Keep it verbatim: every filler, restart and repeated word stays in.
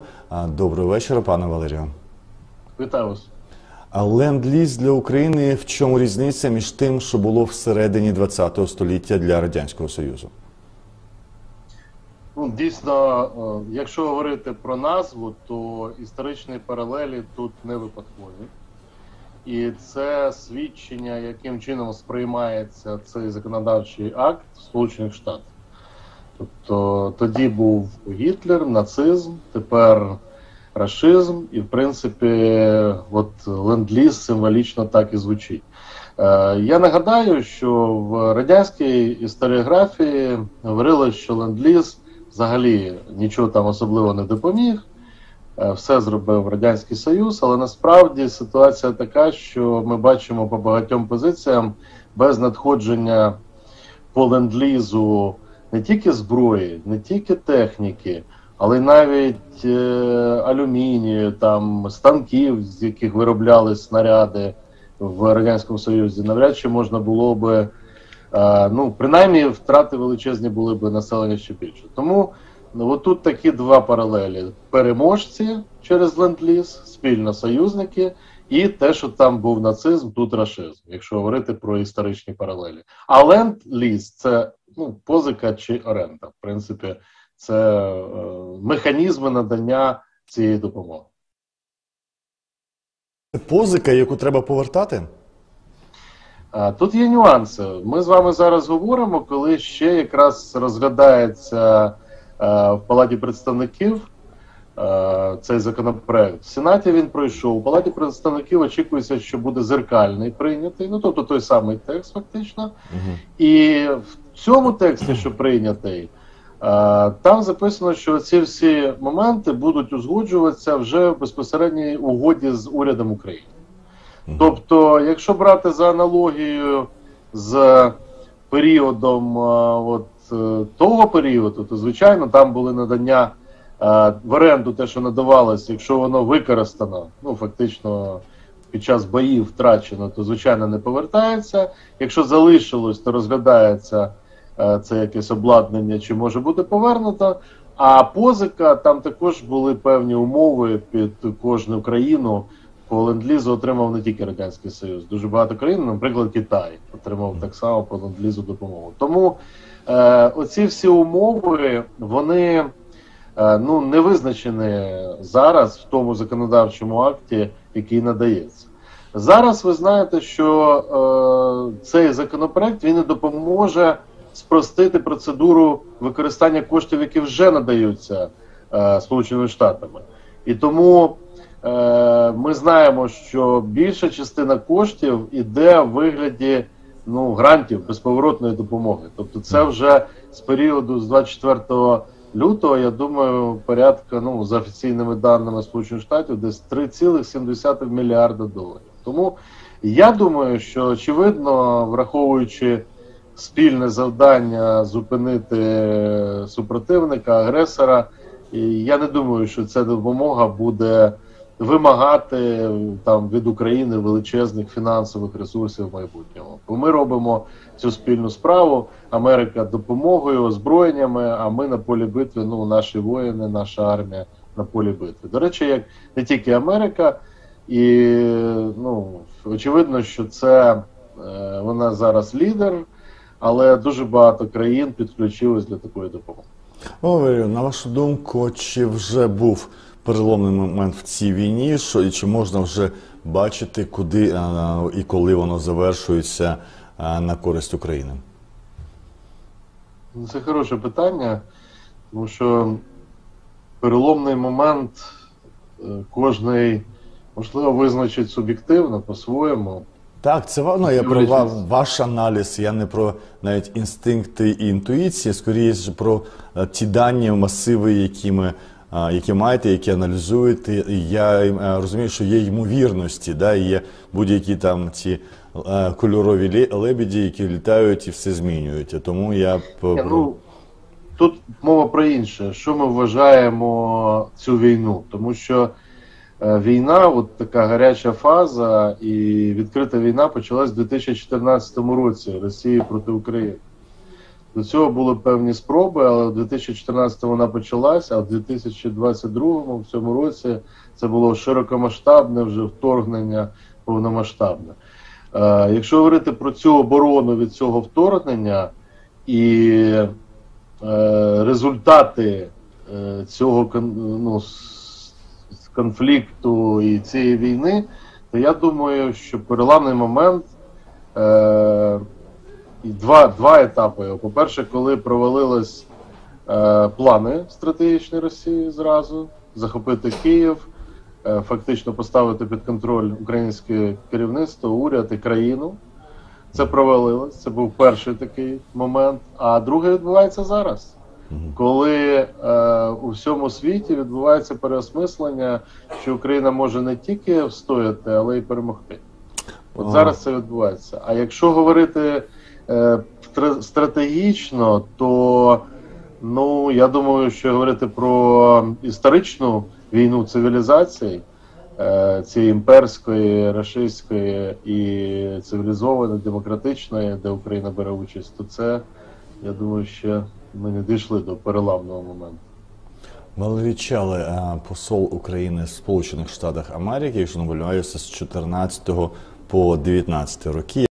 Доброго вечора, пане Валерію. Вітаю вас. Ленд-ліз для України, в чому різниця між тим, що було всередині ХХ століття для Радянського Союзу? Ну, дійсно, якщо говорити про назву, то історичні паралелі тут не випадкові. І це свідчення, яким чином сприймається цей законодавчий акт в Сполучених Штатах. Тобто тоді був Гітлер, нацизм, тепер рашизм, і в принципі от ленд-ліз символічно так і звучить. Е, я нагадаю, що в радянській історіографії говорили, що ленд-ліз взагалі нічого там особливо не допоміг, е, все зробив Радянський Союз, але насправді ситуація така, що ми бачимо по багатьом позиціям без надходження по ленд-лізу не тільки зброї, не тільки техніки, але й навіть е, алюмінію, там, станків, з яких виробляли снаряди в Радянському Союзі, навряд чи можна було би, е, ну, принаймні, втрати величезні були б населення ще більше. Тому ну, отут такі два паралелі. Переможці через ленд-ліз, спільно союзники, і те, що там був нацизм, тут рашизм, якщо говорити про історичні паралелі. А ленд-ліз – це ну, позика чи оренда, в принципі, це е, механізми надання цієї допомоги. Позика, яку треба повертати? А, тут є нюанси. Ми з вами зараз говоримо, коли ще якраз розглядається е, в Палаті представників е, цей законопроект. В Сенаті він пройшов. У Палаті представників очікується, що буде зеркальний прийнятий, ну тобто той самий текст фактично. Угу. І в цьому тексті, що прийнятий, там записано, що ці всі моменти будуть узгоджуватися вже в безпосередній угоді з урядом України. Mm-hmm. Тобто, якщо брати за аналогією з періодом от, того періоду, то, звичайно, там були надання в оренду те, що надавалося, якщо воно використано, ну, фактично, під час боїв втрачено, то, звичайно, не повертається. Якщо залишилось, то розглядається це якесь обладнання, чи може бути повернуто. А позика, там також були певні умови під кожну країну. По ленд-лізу отримав не тільки Радянський Союз. Дуже багато країн, наприклад, Китай отримав так само по ленд-лізу допомогу. Тому е, оці всі умови, вони е, ну, не визначені зараз в тому законодавчому акті, який надається. Зараз ви знаєте, що е, цей законопроект, він і допоможе спростити процедуру використання коштів, які вже надаються е, Сполученими Штатами. І тому е, ми знаємо, що більша частина коштів іде в вигляді ну, грантів, безповоротної допомоги. Тобто це вже з періоду з двадцять четвертого лютого, я думаю, порядка, ну, за офіційними даними Сполучених Штатів, десь три цілих сім десятих мільярда доларів. Тому я думаю, що, очевидно, враховуючи спільне завдання зупинити супротивника, агресора, і я не думаю, що ця допомога буде вимагати там від України величезних фінансових ресурсів в майбутньому. Бо ми робимо цю спільну справу, Америка допомогою, озброєннями, а ми на полі битви, ну, наші воїни, наша армія на полі битви. До речі, як не тільки Америка, і ну, очевидно, що це е, вона зараз лідер, але дуже багато країн підключилось для такої допомоги. Валерію, на вашу думку, чи вже був переломний момент в цій війні, що, і чи можна вже бачити, куди а, і коли воно завершується а, на користь України? Це хороше питання, тому що переломний момент кожний, можливо, визначить суб'єктивно, по-своєму. Так, це ну, я про ва, ваш аналіз, я не про навіть інстинкти і інтуїції, скоріше про а, ті дані, масиви, які, ми, а, які маєте, які аналізуєте. І я а, розумію, що є ймовірності, да, є будь-які там ці а, кольорові лебеді, які літають і все змінюють. Тому я... Я, ну, тут мова про інше. Що ми вважаємо цю війну? Тому що війна, от така гаряча фаза і відкрита війна почалась в дві тисячі чотирнадцятому році Росії проти України. До цього були певні спроби, але в дві тисячі чотирнадцятому вона почалася, а в дві тисячі двадцять другому, в цьому році, це було широкомасштабне вже вторгнення, повномасштабне. Е, якщо говорити про цю оборону від цього вторгнення і е, результати е, цього ну, конфлікту і цієї війни, то я думаю, що переламний момент е, і два, два етапи. По-перше, коли провалились е, плани стратегічні Росії зразу, захопити Київ, е, фактично поставити під контроль українське керівництво, уряд і країну. Це провалилось, це був перший такий момент. А другий відбувається зараз, коли е, у всьому світі відбувається переосмислення, що Україна може не тільки встояти, але й перемогти. От зараз це відбувається. А якщо говорити е, стратегічно, то ну, я думаю, що говорити про історичну війну цивілізацій, е, цієї імперської, рашистської і цивілізованої, демократичної, де Україна бере участь, то це, я думаю, ще ми не дійшли до переламного моменту. Валерій Чалий, посол України в Сполучених Штатах Америки, якщо не помиляюся, з чотирнадцятого по дев'ятнадцятий роки.